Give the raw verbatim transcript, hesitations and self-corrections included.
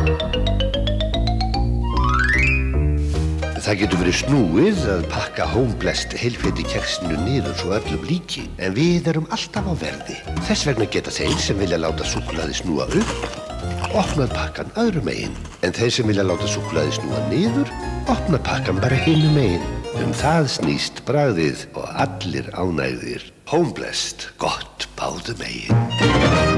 Það getur verið snúið að pakka Homeblest heilfeiti keksinu niður svo öllum líki, en við erum alltaf á verði. Þess vegna geta þeir sem vilja láta súkkulaði snúa upp, opnað pakkan öðrum megin, en þeir sem vilja láta súkkulaði snúa niður, opna pakkan bara hinum megin. Um það snýst bragðið og allir ánægðir. Homeblest, gott báðum megin.